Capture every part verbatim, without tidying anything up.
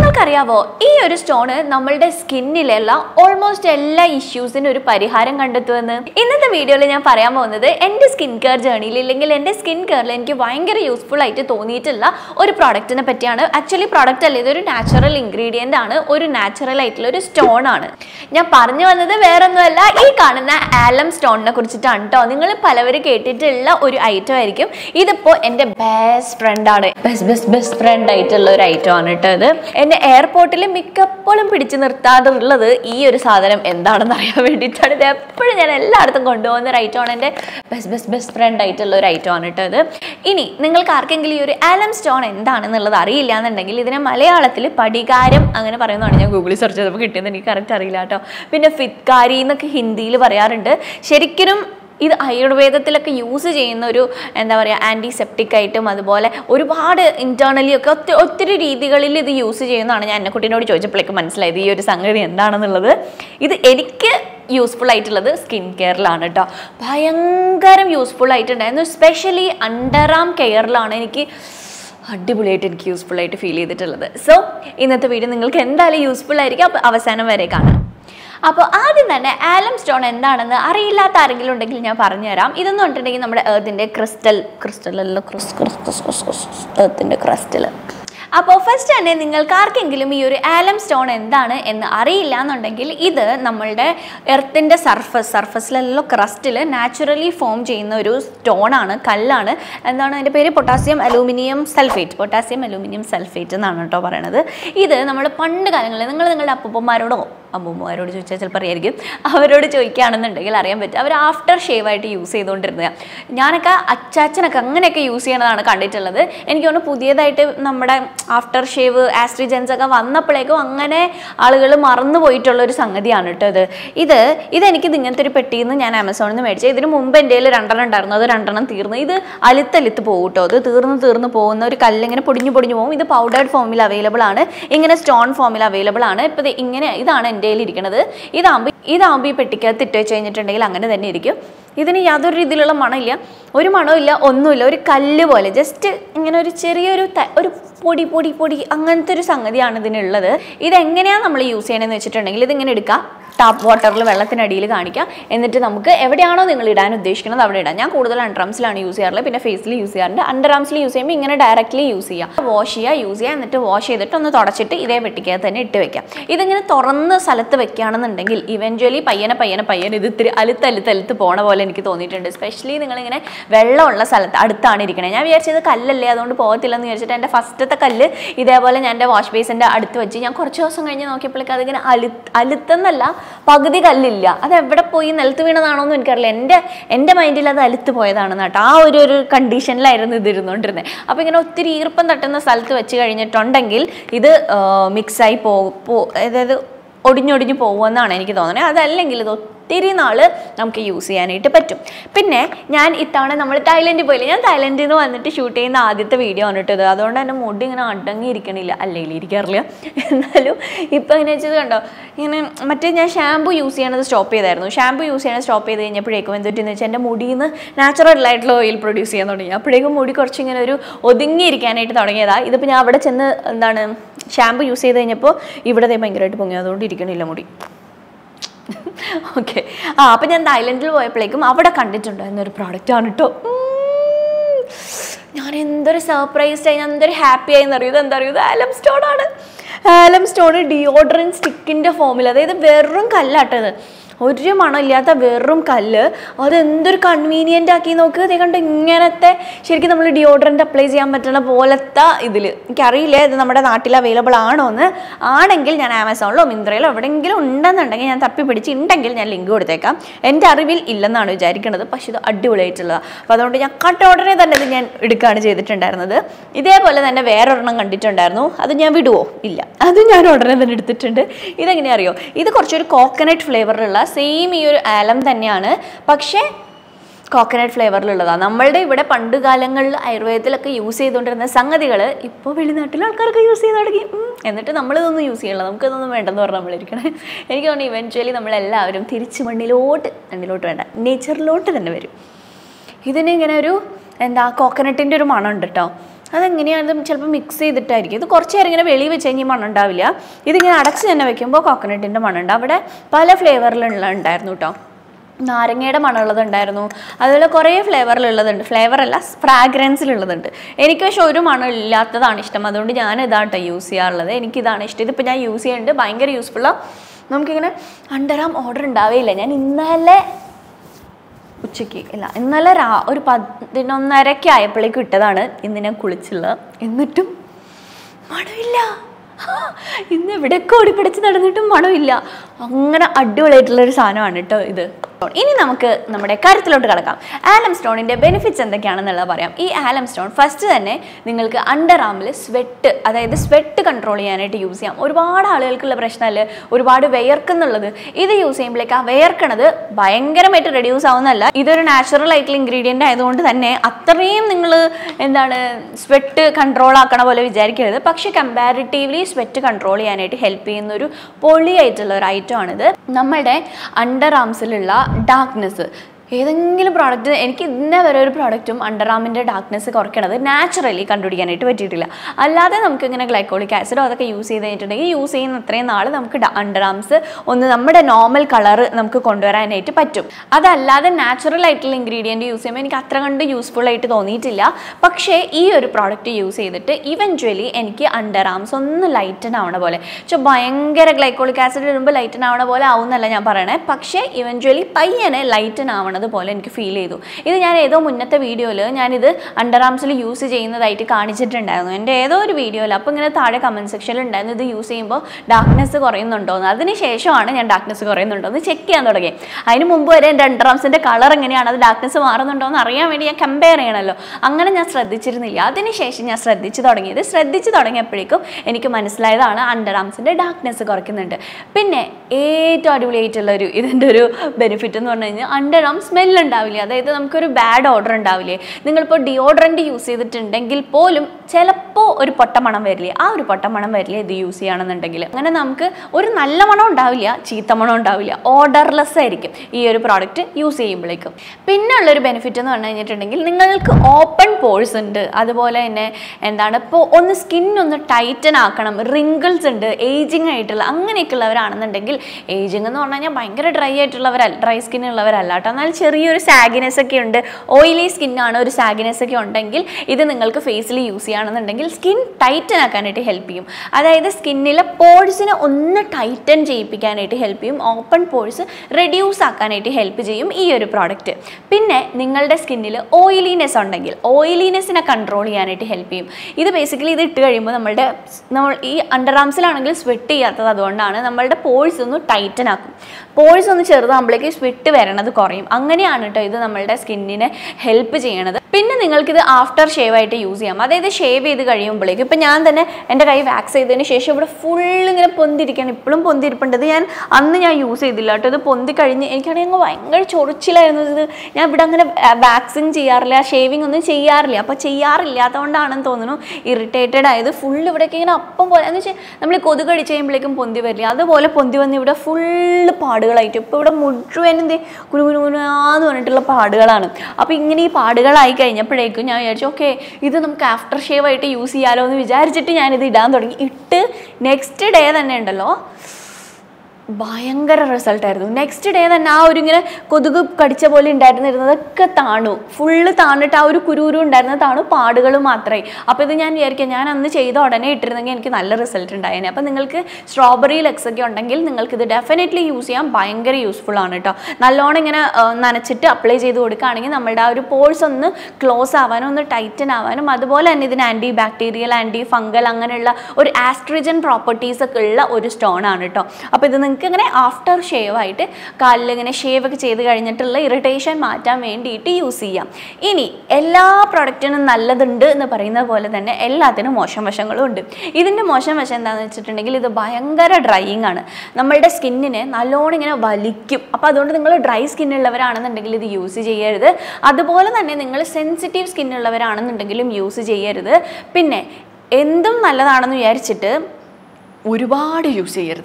നിങ്ങൾക്കറിയാവോ ഈ ഒരു സ്റ്റോൺ നമ്മളുടെ സ്കിന്നിലുള്ള ഓൾമോസ്റ്റ് എല്ലാ ഇഷ്യൂസിനും ഒരു പരിഹാരം കണ്ടെത്തുമെന്ന്. ഇന്നത്തെ വീഡിയോയിൽ ഞാൻ പറയാൻ പോകുന്നത് എൻ്റെ സ്കിൻ കെയർ ജേർണിയിൽ ഇല്ലെങ്കിൽ എൻ്റെ സ്കിൻ കെയറിൽ എനിക്ക് ഭയങ്കര യൂസ്ഫുൾ ആയിട്ട് തോന്നിയിട്ടുള്ള ഒരു പ്രോഡക്റ്റിനെ പറ്റിയാണ്. ആക്ച്വലി പ്രോഡക്റ്റ് അല്ല, ഇതൊരു നാച്ചുറൽ ഇൻഗ്രീഡിയൻ്റ് ആണ്, ഒരു നാച്ചുറൽ ആയിട്ടുള്ള ഒരു സ്റ്റോൺ ആണ്. ഞാൻ പറഞ്ഞു വന്നത് വേറൊന്നുമല്ല, ഈ കാണുന്ന ആലം സ്റ്റോണിനെ കുറിച്ചിട്ടാണ് കേട്ടോ. നിങ്ങൾ പലവരും കേട്ടിട്ടുള്ള ഒരു ഐറ്റം ആയിരിക്കും. ഇതിപ്പോൾ എൻ്റെ ബെസ്റ്റ് ഫ്രണ്ടാണ്, ബെസ്റ്റ് ബെസ്റ്റ് ബെസ്റ്റ് ഫ്രണ്ട് ആയിട്ടുള്ള ഒരു ഐറ്റം ആണ് കേട്ടോ. ഇത് എന്നെ എയർപോർട്ടിൽ മിക്കപ്പോഴും പിടിച്ചു നിർത്താറുള്ളത് ഈ ഒരു സാധനം എന്താണെന്ന് അറിയാൻ വേണ്ടിയിട്ടാണ്. ഇത് എപ്പോഴും ഞാൻ എല്ലായിടത്തും കൊണ്ടുപോകുന്ന ഒരു ഐറ്റമാണ്, എൻ്റെ ബെസ്റ്റ് ബെസ്റ്റ് ബെസ്റ്റ് ഫ്രണ്ട് ആയിട്ടുള്ള ഒരു ഐറ്റം ആണ് കേട്ടോ ഇത്. ഇനി നിങ്ങൾക്ക് ആർക്കെങ്കിലും ഈ ഒരു ആലം സ്റ്റോൺ എന്താണെന്നുള്ളത് അറിയില്ല എന്നുണ്ടെങ്കിൽ ഇതിനെ മലയാളത്തിൽ പടികാരം അങ്ങനെ പറയുന്നതാണ്. ഞാൻ ഗൂഗിളിൽ സെർച്ച് ചെയ്തപ്പോൾ കിട്ടിയത് എനിക്ക് കറക്റ്റ് അറിയില്ല കേട്ടോ. പിന്നെ ഫിത്കാരി എന്നൊക്കെ ഹിന്ദിയിൽ പറയാറുണ്ട്. ശരിക്കും ഇത് ആയുർവേദത്തിലൊക്കെ യൂസ് ചെയ്യുന്ന ഒരു എന്താ പറയുക ആൻറ്റിസെപ്റ്റിക് ആയിട്ടും അതുപോലെ ഒരുപാട് ഇൻറ്റേർണലി ഒക്കെ ഒത്തിരി ഒത്തിരി രീതികളിൽ ഇത് യൂസ് ചെയ്യുന്നതാണ്. ഞാൻ എന്നെ കുട്ടീനോട് ചോദിച്ചപ്പോഴേക്ക് മനസ്സിലായത് ഈ ഒരു സംഗതി എന്താണെന്നുള്ളത്. ഇത് എനിക്ക് യൂസ്ഫുൾ ആയിട്ടുള്ളത് സ്കിൻ കെയറിലാണ് കേട്ടോ. ഭയങ്കര യൂസ്ഫുൾ ആയിട്ടുണ്ടായിരുന്നു. സ്പെഷ്യലി അണ്ടർആം കെയറിലാണ് എനിക്ക് അടിപൊളിയായിട്ട് എനിക്ക് യൂസ്ഫുൾ ആയിട്ട് ഫീൽ ചെയ്തിട്ടുള്ളത്. സോ ഇന്നത്തെ വീഡിയോ നിങ്ങൾക്ക് എന്തായാലും യൂസ്ഫുൾ ആയിരിക്കും. അപ്പോൾ അവസാനം വരെ കാണാം. അപ്പോൾ ആദ്യം തന്നെ ആലം സ്റ്റോൺ എന്താണെന്ന് അറിയില്ലാത്ത ആരെങ്കിലും ഉണ്ടെങ്കിൽ ഞാൻ പറഞ്ഞുതരാം. ഇതെന്ന് പറഞ്ഞിട്ടുണ്ടെങ്കിൽ നമ്മുടെ എർത്തിൻ്റെ ക്രിസ്റ്റൽ ക്രിസ്റ്റലല്ലോ ക്രിസ് എർത്തിൻ്റെ ക്രിസ്റ്റൽ. അപ്പോൾ ഫസ്റ്റ് തന്നെ നിങ്ങൾക്ക് ആർക്കെങ്കിലും ഈ ഒരു ആലം സ്റ്റോൺ എന്താണ് എന്ന് അറിയില്ല എന്നുണ്ടെങ്കിൽ ഇത് നമ്മളുടെ എർത്തിൻ്റെ സർഫസ് സർഫസിലെല്ലാം ക്രസ്റ്റിൽ നാച്ചുറലി ഫോം ചെയ്യുന്ന ഒരു സ്റ്റോണാണ്, കല്ലാണ്. എന്താണ് അതിൻ്റെ പേര്? Potassium aluminium sulphate. Potassium aluminium sulphate എന്നാണ് കേട്ടോ പറയണത്. ഇത് നമ്മൾ പണ്ട് കാലങ്ങളിൽ നിങ്ങൾ നിങ്ങളുടെ അപ്പൂപ്പന്മാരോടോ അമ്മൂമ്മമാരോട് ചോദിച്ചാൽ ചിലപ്പോൾ അറിയായിരിക്കും, അവരോട് ചോദിക്കുകയാണെന്നുണ്ടെങ്കിൽ അറിയാൻ പറ്റും. അവർ ആഫ്റ്റർ ഷേവ് ആയിട്ട് യൂസ് ചെയ്തുകൊണ്ടിരുന്നത്. ഞാനൊക്കെ അച്ചാച്ചനൊക്കെ അങ്ങനെയൊക്കെ യൂസ് ചെയ്യണതാണ് കണ്ടിട്ടുള്ളത്. എനിക്ക് തോന്നുന്നു പുതിയതായിട്ട് നമ്മുടെ ആഫ്റ്റർ ഷേവ് ആസ്ട്രിജൻസ് ഒക്കെ വന്നപ്പോഴേക്കും അങ്ങനെ ആളുകൾ മറന്നു പോയിട്ടുള്ളൊരു സംഗതിയാണ് കേട്ടോ ഇത്. ഇത് ഇതെനിക്ക് ഇങ്ങനത്തെ ഒരു പെട്ടിയിൽ നിന്ന് ഞാൻ ആമസോണിൽ നിന്ന് മേടിച്ചത്. ഇതിന് മുമ്പ് എൻ്റെ കയ്യിൽ രണ്ടെണ്ണം ഉണ്ടായിരുന്നു, അത് രണ്ടെണ്ണം തീർന്നു. ഇത് അലുത്തലുത്ത് പോകും കേട്ടോ. ഇത് തീർന്ന് തീർന്ന് പോകുന്ന ഒരു കല്ലിങ്ങനെ പൊടിഞ്ഞു പൊടിഞ്ഞു പോകും. ഇത് പൗഡേർഡ് ഫോമിൽ അവൈലബിൾ ആണ്, ഇങ്ങനെ സ്റ്റോൺ ഫോമിൽ അവൈലബിൾ ആണ്. ഇപ്പോൾ ഇത് ഇങ്ങനെ ഇതാണ് എൻ്റെ കയ്യിൽ ഇരിക്കുന്നത്. ഇതാകുമ്പോൾ ഇതാകുമ്പോൾ ഈ പെട്ടിക്കകത്ത് ഇട്ട് വെച്ച് കഴിഞ്ഞിട്ടുണ്ടെങ്കിൽ അങ്ങനെ തന്നെ ഇരിക്കും. ഇതിന് യാതൊരു രീതിയിലുള്ള മണമില്ല, ഒരു മണമില്ല, ഒന്നുമില്ല. ഒരു കല്ല് പോലെ ജസ്റ്റ് ഇങ്ങനെ ഒരു ചെറിയൊരു ഒരു പൊടി പൊടി പൊടി അങ്ങനത്തെ ഒരു സംഗതിയാണ് ഇതിനുള്ളത്. ഇതെങ്ങനെയാണ് നമ്മൾ യൂസ് ചെയ്യണമെന്ന് വെച്ചിട്ടുണ്ടെങ്കിൽ ഇതിങ്ങനെ എടുക്കുക, ടാപ്പ് വാട്ടറിൽ വെള്ളത്തിനടിയിൽ കാണിക്കുക, എന്നിട്ട് നമുക്ക് എവിടെയാണോ നിങ്ങൾ ഇടാൻ ഉദ്ദേശിക്കുന്നത് അവിടെ ഇടാം. ഞാൻ കൂടുതൽ അണ്ടർആംസിലാണ് യൂസ് ചെയ്യാറുള്ളത്, പിന്നെ ഫേസിൽ യൂസ് ചെയ്യാറുണ്ട്. അണ്ടർആംസിൽ യൂസ് ചെയ്യുമ്പോൾ ഇങ്ങനെ ഡയറക്റ്റ്ലി യൂസ് ചെയ്യുക, വാഷ് ചെയ്യുക, യൂസ് ചെയ്യുക, എന്നിട്ട് വാഷ് ചെയ്തിട്ട് ഒന്ന് തുടച്ചിട്ട് ഇതേ പെട്ടിക്കകത്ത് തന്നെ ഇട്ട് വെക്കാം. ഇതിങ്ങനെ തുറന്ന സ്ഥലത്ത് വെക്കുകയാണെന്നുണ്ടെങ്കിൽ ഇവഞ്ച്വലി പയ്യനെ പയ്യനെ പയ്യനെ ഇത് ഇത്തിരി അലുത്ത് അലുത്ത് അലുത്ത് പോണ പോലെ എനിക്ക് തോന്നിയിട്ടുണ്ട്. സ്പെഷ്യലി നിങ്ങളിങ്ങനെ വെള്ളമുള്ള സ്ഥലത്ത് അടുത്താണ് ഇരിക്കണേ. ഞാൻ വിചാരിച്ചത് കല്ലല്ലേ അതുകൊണ്ട് പോകത്തില്ലെന്ന് വിചാരിച്ചിട്ട് എൻ്റെ ഫസ്റ്റത്തെ കല്ല് ഇതേപോലെ ഞാൻ എൻ്റെ വാഷ് ബേസിൻ്റെ അടുത്ത് വെച്ച് ഞാൻ കുറച്ച് ദിവസം കഴിഞ്ഞ് നോക്കിയപ്പോഴേക്കും അതിങ്ങനെ അലു അലുത്തെന്നല്ല പകുതി കല്ലില്ല. അത് എവിടെ പോയി നിലത്ത് വീണതാണോ എന്ന് എനിക്കറിയില്ല. എൻ്റെ എൻ്റെ മൈൻഡിൽ അത് അലുത്ത് പോയതാണെന്ന് കേട്ടോ. ആ ഒരു ഒരു കണ്ടീഷനിലായിരുന്നു ഇത് ഇരുന്നുകൊണ്ടിരുന്നത്. അപ്പോൾ ഇങ്ങനെ ഒത്തിരി ഈർപ്പം തട്ടുന്ന സ്ഥലത്ത് വെച്ച് കഴിഞ്ഞിട്ടുണ്ടെങ്കിൽ ഇത് മിക്സായി പോകും, അതായത് ഒടിഞ്ഞൊടിഞ്ഞ് പോകുമെന്നാണ് എനിക്ക് തോന്നുന്നത്. അതല്ലെങ്കിൽ ഇത് ഒത്തിരി നാൾ നമുക്ക് യൂസ് ചെയ്യാനായിട്ട് പറ്റും. പിന്നെ ഞാൻ ഇത്തവണ നമ്മൾ തായ്ലൻഡിൽ പോയില്ല, ഞാൻ തായ്ലൻഡിൽ നിന്ന് വന്നിട്ട് ഷൂട്ട് ചെയ്യുന്ന ആദ്യത്തെ വീഡിയോ ആണ് ഇട്ടത്. അതുകൊണ്ട് എൻ്റെ മുടി ഇങ്ങനെ അടങ്ങിയിരിക്കണില്ല, അല്ലെങ്കിൽ ഇരിക്കാറില്ല. എന്നാലും ഇപ്പം എങ്ങനെ വെച്ചത് കണ്ടോ, ഇങ്ങനെ മറ്റേ ഞാൻ ഷാമ്പു യൂസ് ചെയ്യണത് സ്റ്റോപ്പ് ചെയ്തായിരുന്നു. ഷാമ്പു യൂസ് ചെയ്യണത് സ്റ്റോപ്പ് ചെയ്ത് കഴിഞ്ഞപ്പോഴേക്കും എന്തൊക്കെയെന്ന് വെച്ചാൽ എൻ്റെ മുടിയിൽ നിന്ന് നാച്ചുറലായിട്ടുള്ള ഓയിൽ പ്രൊഡ്യൂസ് ചെയ്യാൻ തുടങ്ങി. അപ്പോഴേക്കും മുടി കുറച്ചിങ്ങനെ ഒരു ഒതുങ്ങിയിരിക്കാനായിട്ട് തുടങ്ങിയതാണ്. ഇതിപ്പോൾ ഞാൻ അവിടെ ചെന്ന് എന്താണ് ഷാമ്പു യൂസ് ചെയ്ത് കഴിഞ്ഞപ്പോൾ ഇവിടെ ഭയങ്കരമായിട്ട് പൊങ്ങി, അതുകൊണ്ട് ഇരിക്കണില്ല മുടി. ഓക്കെ, ആ അപ്പം ഞാൻ തായ്ലൻഡിൽ പോയപ്പോഴേക്കും അവിടെ കണ്ടിട്ടുണ്ടായിരുന്ന ഒരു പ്രോഡക്റ്റാണ് കേട്ടോ. ഞാൻ എന്തൊരു സർപ്രൈസ്ഡ് ആയി, ഞാൻ എന്തൊരു ഹാപ്പി ആയി എന്നറിയത്. എന്താ അറിയുന്നത്? ആലം സ്റ്റോൺ ആണ്. ആലം സ്റ്റോൺ ഡിയോഡ്രൻറ്റ് സ്റ്റിക്കിൻ്റെ ഫോമിൽ, അതായത് വെറും കല്ലാട്ടത്, ഒരു മണമില്ലാത്ത വെറും കല്ല്. അതെന്തൊരു കൺവീനിയൻ്റ് ആക്കി നോക്ക്. അതേ കണ്ട് ഇങ്ങനത്തെ ശരിക്കും നമ്മൾ ഡിയോഡ്രൻറ്റ് അപ്ലൈ ചെയ്യാൻ പറ്റുന്ന പോലത്തെ ഇതിൽ. എനിക്കറിയില്ല ഇത് നമ്മുടെ നാട്ടിൽ അവൈലബിൾ ആണോ എന്ന്. ആണെങ്കിൽ ഞാൻ ആമസോണിലോ മിന്ത്രയിലോ എവിടെയെങ്കിലും ഉണ്ടെന്നുണ്ടെങ്കിൽ ഞാൻ തപ്പി പിടിച്ച് ഉണ്ടെങ്കിൽ ഞാൻ ലിങ്ക് കൊടുത്തേക്കാം. എൻ്റെ അറിവിൽ ഇല്ലെന്നാണ് വിചാരിക്കുന്നത്, പക്ഷേ ഇത് അടിപൊളിയായിട്ടുള്ളതാണ്. അപ്പോൾ അതുകൊണ്ട് ഞാൻ കട്ട് ഓർഡറെ തന്നെ ഇത് ഞാൻ എടുക്കുകയാണ് ചെയ്തിട്ടുണ്ടായിരുന്നത്. ഇതേപോലെ തന്നെ വേറൊരെണ്ണം കണ്ടിട്ടുണ്ടായിരുന്നു, അത് ഞാൻ വിടുവോ? ഇല്ല, അത് ഞാൻ ഉടനെ തന്നെ എടുത്തിട്ടുണ്ട്. ഇതെങ്ങനെയാ അറിയോ, ഇത് കുറച്ചൊരു കോക്കനട്ട് ഫ്ലേവറിലുള്ള സെയിം ഈ ഒരു ആലം തന്നെയാണ്, പക്ഷേ കോക്കനട്ട് ഫ്ലേവറിലുള്ളതാണ്. നമ്മളുടെ ഇവിടെ പണ്ട് കാലങ്ങളിൽ ആയുർവേദത്തിലൊക്കെ യൂസ് ചെയ്തുകൊണ്ടിരുന്ന സംഗതികൾ ഇപ്പോൾ വെളിനാട്ടിലെ ആൾക്കാരൊക്കെ യൂസ് ചെയ്ത് തുടങ്ങി. എന്നിട്ട് നമ്മളിതൊന്നും യൂസ് ചെയ്യണം, നമുക്കിതൊന്നും വേണ്ടെന്ന് പറഞ്ഞാൽ നമ്മളിരിക്കണേ. എനിക്ക് തോന്നുന്നു ഇവൻച്വലി നമ്മളെല്ലാവരും തിരിച്ച് മണ്ണിലോട്ട് മണ്ണിലോട്ട് വേണ്ട നേച്ചറിലോട്ട് തന്നെ വരും. ഇതിന് ഇങ്ങനെ ഒരു എന്താ കോക്കനട്ടിൻ്റെ ഒരു മണം ഉണ്ട് കേട്ടോ. അതെങ്ങനെയാണ് ചിലപ്പോൾ മിക്സ് ചെയ്തിട്ടായിരിക്കും. ഇത് കുറച്ച് നേരം ഇങ്ങനെ വെളിയിൽ വെച്ച് കഴിഞ്ഞാൽ മണം ഉണ്ടാവില്ല. ഇതിങ്ങനെ അടച്ച് തന്നെ വെക്കുമ്പോൾ കോക്കനട്ടിൻ്റെ മണമുണ്ട്. അവിടെ പല ഫ്ലേവറിലുള്ള ഉണ്ടായിരുന്നു കേട്ടോ. നാരങ്ങയുടെ മണമുള്ളതുണ്ടായിരുന്നു, അതുപോലെ കുറേ ഫ്ലേവറിലുള്ളതുണ്ട്. ഫ്ലേവറല്ല, ഫ്രാഗ്രൻസിലുള്ളതുണ്ട്. എനിക്ക് പക്ഷേ ഒരു മണം ഇല്ലാത്തതാണ് ഇഷ്ടം. അതുകൊണ്ട് ഞാൻ ഇതാണ് കേട്ടോ യൂസ് ചെയ്യാറുള്ളത്. എനിക്കിതാണ് ഇഷ്ടം. ഇതിപ്പോൾ ഞാൻ യൂസ് ചെയ്യുന്നുണ്ട്, ഭയങ്കര യൂസ്ഫുള്ളാണ്. നമുക്കിങ്ങനെ അണ്ടറാം ഓർഡർ ഉണ്ടാവുകയില്ല. ഞാൻ ഇന്നലെ ഉച്ചയ്ക്ക് ഇല്ല ഇന്നലെ രാ ഒരു പതിനൊന്നരയ്ക്ക് ആയപ്പോഴേക്കും ഇട്ടതാണ്. ഇന്ന് ഞാൻ കുളിച്ചുള്ളത്, എന്നിട്ടും മണമില്ല. ഇന്ന് എവിടെയൊക്കെ ഓടിപ്പിടിച്ച് നടന്നിട്ടും മണമില്ല. അങ്ങനെ അടിപൊളിയായിട്ടുള്ളൊരു സാധനമാണ് കേട്ടോ ഇത്. ഇനി നമുക്ക് നമ്മുടെ കാര്യത്തിലോട്ട് കിടക്കാം. ആലം സ്റ്റോണിൻ്റെ ബെനിഫിറ്റ്സ് എന്തൊക്കെയാണെന്നുള്ളത് പറയാം. ഈ ആലം സ്റ്റോൺ ഫസ്റ്റ് തന്നെ നിങ്ങൾക്ക് അണ്ടർ ആമിൽ സ്വെറ്റ്, അതായത് സ്വെറ്റ് കൺട്രോൾ ചെയ്യാനായിട്ട് യൂസ് ചെയ്യാം. ഒരുപാട് ആളുകൾക്കുള്ള പ്രശ്നമല്ലേ ഒരുപാട് വിയർക്കുന്നുള്ളത്. ഇത് യൂസ് ചെയ്യുമ്പോഴേക്ക് ആ വിയർക്കണത് ഭയങ്കരമായിട്ട് റെഡ്യൂസ് ആവുന്നതല്ല. ഇതൊരു നാച്ചുറൽ ആയിട്ടുള്ള ഇൻഗ്രീഡിയൻ്റ് ആയതുകൊണ്ട് തന്നെ അത്രയും നിങ്ങൾ എന്താണ് സ്വെറ്റ് കൺട്രോൾ ആക്കണ പോലെ വിചാരിക്കരുത്. പക്ഷേ കമ്പാരിറ്റീവ്ലി സ്വെറ്റ് കൺട്രോൾ ചെയ്യാനായിട്ട് ഹെൽപ്പ് ചെയ്യുന്ന ഒരു പൊളിയായിട്ടുള്ള ഒരു ഐറ്റം ആണിത്. നമ്മളുടെ അണ്ടർ ആംസിലുള്ള ഡാർക്ക്നെസ്, ഏതെങ്കിലും പ്രോഡക്റ്റ്, എനിക്ക് ഇന്നേ വരെ ഒരു പ്രോഡക്റ്റും അണ്ടർആമിൻ്റെ ഡാർക്ക്നെസ് കുറയ്ക്കണത് നാച്ചുറലി കണ്ടുപിടിക്കാനായിട്ട് പറ്റിയിട്ടില്ല. അല്ലാതെ നമുക്ക് ഇങ്ങനെ ഗ്ലൈക്കോളിക് ആസിഡോ അതൊക്കെ യൂസ് ചെയ്ത് കഴിഞ്ഞിട്ടുണ്ടെങ്കിൽ യൂസ് ചെയ്യുന്ന അത്രയും നാൾ നമുക്ക് അണ്ടർആംസ് ഒന്ന് നമ്മുടെ നോർമൽ കളർ നമുക്ക് കൊണ്ടുവരാനായിട്ട് പറ്റും. അതല്ലാതെ നാച്ചുറൽ ആയിട്ടുള്ള ഇൻഗ്രീഡിയൻറ്റ് യൂസ് ചെയ്യുമ്പോൾ എനിക്ക് അത്ര കണ്ട് യൂസ്ഫുൾ ആയിട്ട് തോന്നിയിട്ടില്ല. പക്ഷേ ഈ ഒരു പ്രോഡക്റ്റ് യൂസ് ചെയ്തിട്ട് ഇവഞ്ച്വലി എനിക്ക് അണ്ടർആംസ് ഒന്ന് ലൈറ്റൻ ആവണ പോലെ, പക്ഷേ ഭയങ്കര ഗ്ലൈക്കോളിക് ആസിഡ് ഇടുമ്പോൾ ലൈറ്റൻ ആവണ പോലെ ആവുന്നല്ല ഞാൻ പറയണേ, പക്ഷേ ഇവഞ്ച്വലി പയ്യനെ ലൈറ്റൻ ആവണം പോലെ എനിക്ക് ഫീൽ ചെയ്തു. ഇത് ഞാൻ ഏതോ മുന്നത്തെ വീഡിയോയിൽ ഞാനിത് അണ്ടർ ആംസിൽ യൂസ് ചെയ്യുന്നതായിട്ട് കാണിച്ചിട്ടുണ്ടായിരുന്നു, എൻ്റെ ഏതോ ഒരു വീഡിയോയിൽ. അപ്പോൾ ഇങ്ങനെ താഴെ കമൻറ്റ് സെക്ഷനിൽ ഉണ്ടായിരുന്നു ഇത് യൂസ് ചെയ്യുമ്പോൾ ഡാർക്ക്നെസ് കുറയുന്നുണ്ടോയെന്ന്. അതിന് ശേഷമാണ് ഞാൻ ഡാർക്ക്നെസ് കുറയുന്നുണ്ടോ എന്ന് ചെക്ക് ചെയ്യാൻ തുടങ്ങി. അതിന് മുമ്പ് വരെ എൻ്റെ അണ്ടർ ആംസിൻ്റെ കളർ എങ്ങനെയാണ്, അത് ഡാർക്ക്നെസ് മാറുന്നുണ്ടോ എന്ന് അറിയാൻ വേണ്ടി ഞാൻ കമ്പയർ ചെയ്യണമല്ലോ. അങ്ങനെ ഞാൻ ശ്രദ്ധിച്ചിരുന്നില്ല. അതിനുശേഷം ഞാൻ ശ്രദ്ധിച്ച് തുടങ്ങിയത് ശ്രദ്ധിച്ച് തുടങ്ങിയപ്പോഴേക്കും എനിക്ക് മനസ്സിലായതാണ് അണ്ടർ ആംസിൻ്റെ ഡാർക്ക്നെസ് കുറയ്ക്കുന്നുണ്ട്. പിന്നെ ഏറ്റവും അടിപൊളിയായിട്ടുള്ളൊരു ഇതിൻ്റെ ഒരു ബെനിഫിറ്റ് എന്ന് പറഞ്ഞു കഴിഞ്ഞാൽ അണ്ടർ ആംസ് സ്മെല്ലുണ്ടാവില്ല. അതായത് നമുക്കൊരു ബാഡ് ഓർഡർ ഉണ്ടാവില്ലേ. നിങ്ങളിപ്പോൾ ഡിയോഡ്രൻറ്റ് യൂസ് ചെയ്തിട്ടുണ്ടെങ്കിൽ പോലും ചിലപ്പോൾ ഒരു പൊട്ടമണം വരില്ലേ, ആ ഒരു പൊട്ടമണം വരില്ലേ ഇത് യൂസ് ചെയ്യുകയാണെന്നുണ്ടെങ്കിൽ. അങ്ങനെ നമുക്ക് ഒരു നല്ല മണം ഉണ്ടാവില്ല, ചീത്ത മണം ഉണ്ടാവില്ല, ഓർഡർലെസ് ആയിരിക്കും ഈ ഒരു പ്രോഡക്റ്റ് യൂസ് ചെയ്യുമ്പോഴേക്കും. പിന്നെ ഉള്ളൊരു ബെനിഫിറ്റ് എന്ന് പറഞ്ഞു കഴിഞ്ഞിട്ടുണ്ടെങ്കിൽ നിങ്ങൾക്ക് ഓപ്പൺ പോഴ്സ് ഉണ്ട്. അതുപോലെ തന്നെ എന്താണ് ഇപ്പോൾ ഒന്ന് സ്കിന്നൊന്ന് ടൈറ്റൻ ആക്കണം, റിങ്കിൾസ് ഉണ്ട്, ഏജിങ് ആയിട്ടുള്ള അങ്ങനെയൊക്കെ ഉള്ളവരാണെന്നുണ്ടെങ്കിൽ, ഏജിങ് എന്ന് പറഞ്ഞു കഴിഞ്ഞാൽ ഭയങ്കര ഡ്രൈ ആയിട്ടുള്ളവരല്ല, ഡ്രൈ സ്കിന്നുള്ളവരല്ല കേട്ടോ, എന്നാൽ ചെറിയൊരു സാഗിനെസ് ഒക്കെ ഉണ്ട്, ഓയിലി സ്കിന്നാണ്, ഒരു സാഗിനെസ് ഒക്കെ ഉണ്ടെങ്കിൽ ഇത് നിങ്ങൾക്ക് ഫേസിൽ യൂസ് ചെയ്യുകയാണെന്നുണ്ടെങ്കിൽ സ്കിൻ ടൈറ്റൻ ആക്കാനായിട്ട് ഹെൽപ്പ് ചെയ്യും. അതായത് സ്കിന്നിലെ പോഴ്സിനെ ഒന്ന് ടൈറ്റൻ ചെയ്യിപ്പിക്കാനായിട്ട് ഹെൽപ്പ് ചെയ്യും. ഓപ്പൺ പോഴ്സ് റെഡ്യൂസ് ആക്കാനായിട്ട് ഹെൽപ്പ് ചെയ്യും ഈ ഒരു പ്രോഡക്റ്റ്. പിന്നെ നിങ്ങളുടെ സ്കിന്നിൽ ഓയിലിനെസ് ഉണ്ടെങ്കിൽ ഓയിലിനെസ്സിനെ കൺട്രോൾ ചെയ്യാനായിട്ട് ഹെൽപ്പ് ചെയ്യും. ഇത് ബേസിക്കലി ഇത് ഇട്ട് കഴിയുമ്പോൾ നമ്മളുടെ നമ്മൾ ഈ അണ്ടർ ആംസിലാണെങ്കിൽ സ്വെറ്റ് ചെയ്യാത്തത് അതുകൊണ്ടാണ് നമ്മളുടെ പോഴ്സ് ഒന്ന് ടൈറ്റൻ ആക്കും. പോഴ്സ് ഒന്ന് ചെറുതാകുമ്പോഴേക്ക് സ്വെറ്റ് വരണത് കുറയും. അങ്ങനെയാണ് കേട്ടോ ഇത് നമ്മളുടെ സ്കിന്നിനെ ഹെൽപ്പ് ചെയ്യണത്. പിന്നെ നിങ്ങൾക്കിത് ആഫ്റ്റർ ഷേവ് ആയിട്ട് യൂസ് ചെയ്യാം. അതായത് ഷേവ് ചെയ്ത് കഴിയുമ്പോഴേക്കും ഇപ്പം ഞാൻ തന്നെ എൻ്റെ കൈ വാക്സ് ചെയ്തതിന് ശേഷം ഇവിടെ ഫുൾ ഇങ്ങനെ പൊന്തിരിക്കുകയാണ്. ഇപ്പോഴും പൊന്തിരിപ്പുണ്ടത്. ഞാൻ അന്ന് ഞാൻ യൂസ് ചെയ്തില്ല കേട്ടോ. ഇത് പൊന്തി കഴിഞ്ഞ് എനിക്കാണെങ്കിൽ അങ്ങ് ഭയങ്കര ചൊറിച്ചിലായിരുന്നു. ഇത് ഞാൻ ഇവിടെ അങ്ങനെ വാക്സിങ് ചെയ്യാറില്ല, ഷേവിങ് ഒന്നും ചെയ്യാറില്ല. അപ്പോൾ ചെയ്യാറില്ലാത്തതുകൊണ്ടാണെന്ന് തോന്നുന്നു ഇറിറ്റേറ്റഡ് ആയത്. ഫുൾ ഇവിടേക്ക് ഇങ്ങനെ അപ്പം പോലെ എന്ന് വെച്ചാൽ നമ്മൾ കൊതുക് അടിച്ച് കഴിയുമ്പോഴേക്കും പൊന്തി വരില്ല, അതുപോലെ പൊന്തി വന്ന് ഇവിടെ ഫുള്ള് പാടുകളായിട്ട് ഇപ്പോൾ ഇവിടെ മുഴുവൻ എന്ത് കുനുകുനുകുനാന്ന് പറഞ്ഞിട്ടുള്ള പാടുകളാണ്. അപ്പോൾ ഇങ്ങനെ ഈ പാടുകളായി കഴിഞ്ഞപ്പോഴേക്കും ഞാൻ വിചാരിച്ചു ഓക്കെ ഇത് നമുക്ക് ആഫ്റ്റർ ഷേവ് ആയിട്ട് യൂസ് ചെയ്യാമല്ലോ എന്ന് വിചാരിച്ചിട്ട് ഞാനിത് ഇടാൻ തുടങ്ങി. ഇട്ട് നെക്സ്റ്റ് ഡേ തന്നെ ഉണ്ടല്ലോ ഭയങ്കര റിസൾട്ടായിരുന്നു. നെക്സ്റ്റ് ഡേ തന്നെ ആ ഒരു ഇങ്ങനെ കൊതുക് കടിച്ച പോലെ ഉണ്ടായിരുന്നിരുന്നതൊക്കെ താണു, ഫുള്ള് താണിട്ട് ആ ഒരു കുരുരു ഉണ്ടായിരുന്ന താണു, പാടുകൾ മാത്രമേ. അപ്പോൾ ഇത് ഞാൻ വിചാരിക്കാം ഞാൻ അന്ന് ചെയ്ത ഉടനെ ഇട്ടിരുന്നെങ്കിൽ എനിക്ക് നല്ല റിസൾട്ട് ഉണ്ടായേനെ. അപ്പോൾ നിങ്ങൾക്ക് സ്ട്രോബെറി ലെഗ്സ് ഒക്കെ ഉണ്ടെങ്കിൽ നിങ്ങൾക്കിത് ഡെഫിനറ്റ്ലി യൂസ് ചെയ്യാൻ ഭയങ്കര യൂസ്ഫുൾ ആണ് കേട്ടോ. നല്ലോണം ഇങ്ങനെ നനച്ചിട്ട് അപ്ലൈ ചെയ്ത് കൊടുക്കുകയാണെങ്കിൽ നമ്മുടെ ആ ഒരു പോഴ്സ് ഒന്ന് ക്ലോസ് ആവാനും ഒന്ന് ടൈറ്റൻ ആവാനും, അതുപോലെ തന്നെ ഇതിന് ആൻറ്റി ബാക്ടീരിയൽ, ആൻറ്റി ഫംഗൽ അങ്ങനെയുള്ള ഒരു ആസ്ട്രിജൻ പ്രോപ്പർട്ടീസ് ഒക്കെ ഉള്ള ഒരു സ്റ്റോൺ ആണ് കേട്ടോ. അപ്പോൾ ഇത് നിങ്ങൾക്ക് ഇങ്ങനെ ആഫ്റ്റർ ഷേവ് ആയിട്ട് കാലിൽ ഇങ്ങനെ ഷേവ് ഒക്കെ ചെയ്ത് കഴിഞ്ഞിട്ടുള്ള ഇറിറ്റേഷൻ മാറ്റാൻ വേണ്ടിയിട്ട് യൂസ് ചെയ്യാം. ഇനി എല്ലാ പ്രൊഡക്റ്റിനും നല്ലതുണ്ട് എന്ന് പറയുന്ന പോലെ തന്നെ എല്ലാത്തിനും മോശം വശങ്ങളും ഉണ്ട്. ഇതിൻ്റെ മോശം വശം എന്താണെന്ന് വെച്ചിട്ടുണ്ടെങ്കിൽ ഇത് ഭയങ്കര ഡ്രൈയിങ് ആണ്, നമ്മളുടെ സ്കിന്നിനെ നല്ലോണം ഇങ്ങനെ വലിക്കും. അപ്പോൾ അതുകൊണ്ട് നിങ്ങൾ ഡ്രൈ സ്കിന്നുള്ളവരാണെന്നുണ്ടെങ്കിൽ ഇത് യൂസ് ചെയ്യരുത്. അതുപോലെ തന്നെ നിങ്ങൾ സെൻസിറ്റീവ് സ്കിന്നുള്ളവരാണെന്നുണ്ടെങ്കിലും യൂസ് ചെയ്യരുത്. പിന്നെ എന്തും നല്ലതാണെന്ന് വിചാരിച്ചിട്ട് ഒരുപാട് യൂസ് ചെയ്യരുത്.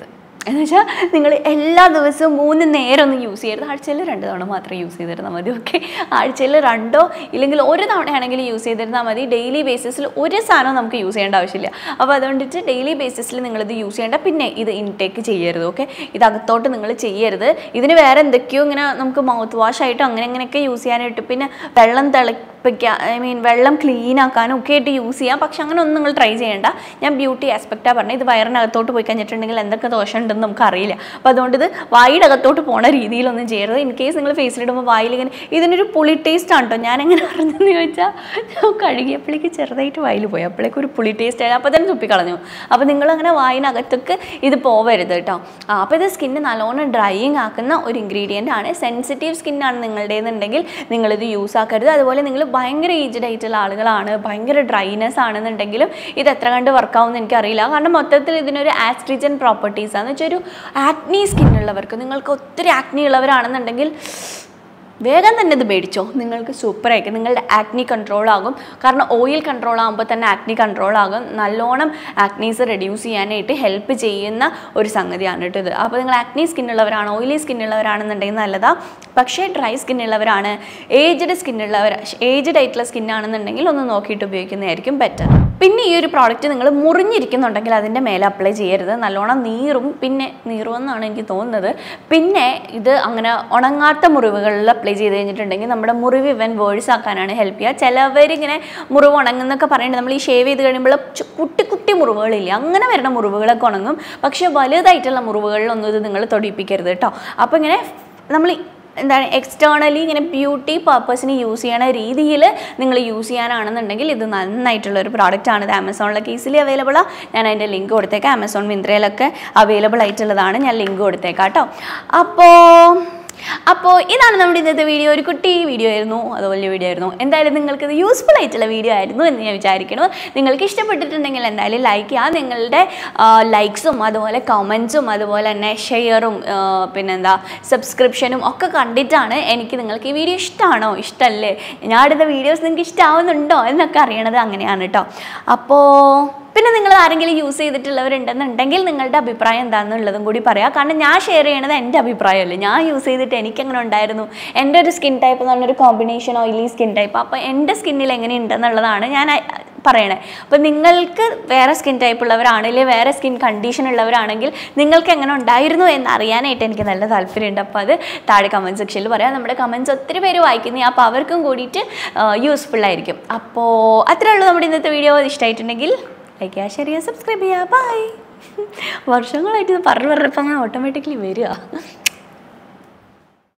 എന്ന് വെച്ചാൽ നിങ്ങൾ എല്ലാ ദിവസവും മൂന്ന് നേരം ഒന്നും യൂസ് ചെയ്യരുത്. ആഴ്ചയിൽ രണ്ട് തവണ മാത്രം യൂസ് ചെയ്തിരുന്നാൽ മതി. ഓക്കെ, ആഴ്ചയിൽ രണ്ടോ ഇല്ലെങ്കിൽ ഒരു തവണയാണെങ്കിലും യൂസ് ചെയ്തിരുന്നാൽ മതി. ഡെയിലി ബേസിസിൽ ഒരു സാധനം നമുക്ക് യൂസ് ചെയ്യേണ്ട ആവശ്യമില്ല. അപ്പോൾ അതുകൊണ്ടിട്ട് ഡെയിലി ബേസിസിൽ നിങ്ങളിത് യൂസ് ചെയ്യേണ്ട. പിന്നെ ഇത് ഇൻടേക്ക് ചെയ്യരുത്. ഓക്കെ, ഇത് അകത്തോട്ട് നിങ്ങൾ ചെയ്യരുത്. ഇതിന് വേറെ എന്തൊക്കെയോ ഇങ്ങനെ നമുക്ക് മൗത്ത് വാഷ് ആയിട്ടോ അങ്ങനെ അങ്ങനെയൊക്കെ യൂസ് ചെയ്യാനായിട്ട്, പിന്നെ വെള്ളം തിളപ്പിക്കുക, ഐ മീൻ വെള്ളം ക്ലീൻ ആക്കാനും ഒക്കെ ആയിട്ട് യൂസ് ചെയ്യാം. പക്ഷെ അങ്ങനെ ഒന്നും നിങ്ങൾ ട്രൈ ചെയ്യേണ്ട. ഞാൻ ബ്യൂട്ടി ആസ്പെക്റ്റാണ് പറഞ്ഞത്. ഇത് വയറിനകത്തോട്ട് പോയി കഴിഞ്ഞിട്ടുണ്ടെങ്കിൽ എന്തൊക്കെ ദോഷം ഉണ്ടെന്ന് നമുക്കറിയില്ല. അപ്പോൾ അതുകൊണ്ട് ഇത് വായുടെ അകത്തോട്ട് പോണ രീതിയിലൊന്നും ചെയ്യരുത്. ഇൻ കേസ് നിങ്ങൾ ഫേസിലിടുമ്പോൾ വായിൽ ഇങ്ങനെ ഇതിനൊരു പുളി ടേസ്റ്റ് ആണ് കേട്ടോ. ഞാൻ എങ്ങനെ അറിഞ്ഞെന്ന് ചോദിച്ചാൽ ഞാൻ കഴുകിയപ്പോഴേക്ക് ചെറുതായിട്ട് വായിൽ പോയി, അപ്പോഴേക്ക് ഒരു പുളി ടേസ്റ്റ് ആയി, അപ്പോൾ തന്നെ തുപ്പിക്കളഞ്ഞു. അപ്പോൾ നിങ്ങളങ്ങനെ വായിനകത്തേക്ക് ഇത് പോവരുത് കേട്ടോ. ആ അപ്പോൾ ഇത് സ്കിന്ന് നല്ലോണം ഡ്രൈയിങ് ആക്കുന്ന ഒരു ഇൻഗ്രീഡിയൻ്റ് ആണ്. സെൻസിറ്റീവ് സ്കിന്നാണ് നിങ്ങളുടേതെന്നുണ്ടെങ്കിൽ നിങ്ങളിത് യൂസ് ആക്കരുത്. അതുപോലെ നിങ്ങൾ ഭയങ്കര ഏജ്ഡ് ആയിട്ടുള്ള ആളുകളാണ്, ഭയങ്കര ഡ്രൈനെസ് ആണെന്നുണ്ടെങ്കിലും ഇത് എത്ര കണ്ട് വർക്കാവുമെന്ന് എനിക്കറിയില്ല. കാരണം മൊത്തത്തിൽ ഇതിനൊരു ആസ്ട്രിജൻ പ്രോപ്പർട്ടീസ് ആണെന്ന് വെച്ചാൽ ഒരു ആക്നി സ്കിന്നുള്ളവർക്ക്, നിങ്ങൾക്ക് ഒത്തിരി ആക്നി ഉള്ളവരാണെന്നുണ്ടെങ്കിൽ വേഗം തന്നെ ഇത് മേടിച്ചോ. നിങ്ങൾക്ക് സൂപ്പറായിരിക്കും. നിങ്ങളുടെ ആക്നി കൺട്രോൾ ആകും. കാരണം ഓയിൽ കൺട്രോൾ ആകുമ്പോൾ തന്നെ ആക്നി കൺട്രോൾ ആകും. നല്ലോണം ആക്നീസ് റെഡ്യൂസ് ചെയ്യാനായിട്ട് ഹെൽപ്പ് ചെയ്യുന്ന ഒരു സംഗതിയാണ് കേട്ടോ ഇത്. അപ്പോൾ നിങ്ങൾ ആക്നി സ്കിന്നുള്ളവരാണ്, ഓയിലി സ്കിന്നുള്ളവരാണെന്നുണ്ടെങ്കിൽ നല്ലതാണ്. പക്ഷേ ഡ്രൈ സ്കിന്നുള്ളവരാണ്, ഏജ്ഡ് സ്കിന്നുള്ളവർ ഏജ്ഡ് ആയിട്ടുള്ള സ്കിന്നാണെന്നുണ്ടെങ്കിൽ ഒന്ന് നോക്കിയിട്ട് ഉപയോഗിക്കുന്നതായിരിക്കും ബെറ്റർ. പിന്നെ ഈ ഒരു പ്രോഡക്റ്റ് നിങ്ങൾ മുറിഞ്ഞിരിക്കുന്നുണ്ടെങ്കിൽ അതിൻ്റെ മേലെ അപ്ലൈ ചെയ്യരുത്. നല്ലോണം നീറും, പിന്നെ നീറുമെന്നാണ് എനിക്ക് തോന്നുന്നത്. പിന്നെ ഇത് അങ്ങനെ ഉണങ്ങാത്ത മുറിവുകളിൽ അപ്ലൈ ചെയ്ത് കഴിഞ്ഞിട്ടുണ്ടെങ്കിൽ നമ്മുടെ മുറിവ് ഇവൻ വേഴ്സ് ആക്കാനാണ് ഹെൽപ്പ് ചെയ്യുക. ചിലവരിങ്ങനെ മുറിവ് ഉണങ്ങുന്നൊക്കെ പറയുന്നത് നമ്മൾ ഈ ഷേവ് ചെയ്ത് കഴിയുമ്പോൾ കുട്ടി കുട്ടി മുറിവുകളില്ല, അങ്ങനെ വരുന്ന മുറിവുകളൊക്കെ ഉണങ്ങും. പക്ഷേ വലുതായിട്ടുള്ള മുറിവുകളിലൊന്നും ഇത് നിങ്ങൾ തൊടിപ്പിക്കരുത് കേട്ടോ. അപ്പോൾ ഇങ്ങനെ നമ്മൾ എന്താണ് എക്സ്റ്റേണലി ഇങ്ങനെ ബ്യൂട്ടി പർപ്പസിന് യൂസ് ചെയ്യണ രീതിയിൽ നിങ്ങൾ യൂസ് ചെയ്യാനാണെന്നുണ്ടെങ്കിൽ ഇത് നന്നായിട്ടുള്ളൊരു പ്രോഡക്റ്റാണ്. ഇത് ആമസോണിലൊക്കെ ഈസിലി അവൈലബിളാണ്. ഞാൻ അതിൻ്റെ ലിങ്ക് കൊടുത്തേക്കാം. ആമസോൺ മിന്ത്രയിലൊക്കെ അവൈലബിൾ ആയിട്ടുള്ളതാണ്. ഞാൻ ലിങ്ക് കൊടുത്തേക്കാം കേട്ടോ. അപ്പോൾ അപ്പോൾ ഇതാണ് നമ്മുടെ ഇന്നത്തെ വീഡിയോ. ഒരു കുട്ടി വീഡിയോ ആയിരുന്നു, അത് വലിയ വീഡിയോ ആയിരുന്നു. എന്തായാലും നിങ്ങൾക്കിത് യൂസ്ഫുൾ ആയിട്ടുള്ള വീഡിയോ ആയിരുന്നു എന്ന് ഞാൻ വിചാരിക്കുന്നു. നിങ്ങൾക്ക് ഇഷ്ടപ്പെട്ടിട്ടുണ്ടെങ്കിൽ എന്തായാലും ലൈക്ക് ചെയ്യുക. നിങ്ങളുടെ ലൈക്സും അതുപോലെ കമൻസും അതുപോലെ തന്നെ ഷെയറും പിന്നെന്താ സബ്സ്ക്രിപ്ഷനും ഒക്കെ കണ്ടിട്ടാണ് എനിക്ക് നിങ്ങൾക്ക് ഈ വീഡിയോ ഇഷ്ടമാണോ ഇഷ്ടമല്ലേ, ഞാൻ അടുത്ത വീഡിയോസ് നിങ്ങൾക്ക് ഇഷ്ടമാവുന്നുണ്ടോ എന്നൊക്കെ അറിയണത് അങ്ങനെയാണ് കേട്ടോ. അപ്പോൾ പിന്നെ നിങ്ങൾ ആരെങ്കിലും യൂസ് ചെയ്തിട്ടുള്ളവരുണ്ടെന്നുണ്ടെങ്കിൽ നിങ്ങളുടെ അഭിപ്രായം എന്താണെന്നുള്ളതും കൂടി പറയാം. കാരണം ഞാൻ ഷെയർ ചെയ്യണത് എൻ്റെ അഭിപ്രായമല്ലേ, ഞാൻ യൂസ് ചെയ്തിട്ട് എനിക്കെങ്ങനെ ഉണ്ടായിരുന്നു, എൻ്റെ ഒരു സ്കിൻ ടൈപ്പ് എന്ന് പറഞ്ഞൊരു കോമ്പിനേഷൻ ഓയിലി സ്കിൻ ടൈപ്പ്, അപ്പോൾ എൻ്റെ സ്കിന്നിൽ എങ്ങനെ ഉണ്ടെന്നുള്ളതാണ് ഞാൻ പറയണേ. അപ്പോൾ നിങ്ങൾക്ക് വേറെ സ്കിൻ ടൈപ്പ് ഉള്ളവരാണെങ്കിൽ, വേറെ സ്കിൻ കണ്ടീഷൻ ഉള്ളവരാണെങ്കിൽ നിങ്ങൾക്ക് എങ്ങനെ ഉണ്ടായിരുന്നു എന്നറിയാനായിട്ട് എനിക്ക് നല്ല താല്പര്യമുണ്ട്. അപ്പോൾ അത് താഴെ കമൻറ്റ് സെക്ഷനിൽ പറയാം. നമ്മുടെ കമൻറ്റ്സ് ഒത്തിരി പേര് വായിക്കുന്നത്, അപ്പോൾ അവർക്കും കൂടിയിട്ട് യൂസ്ഫുൾ ആയിരിക്കും. അപ്പോൾ അത്രേ ഉള്ളൂ നമ്മുടെ ഇന്നത്തെ വീഡിയോ. ഇഷ്ടമായിട്ടുണ്ടെങ്കിൽ ലൈക്ക് ചെയ്യുക, ഷെയർ ചെയ്യുക, സബ്സ്ക്രൈബ് ചെയ്യുക. ബൈ. വർഷങ്ങളായിട്ട് ഇത് പറഞ്ഞു പറഞ്ഞപ്പോൾ അങ്ങനെ ഓട്ടോമാറ്റിക്കലി വരിക.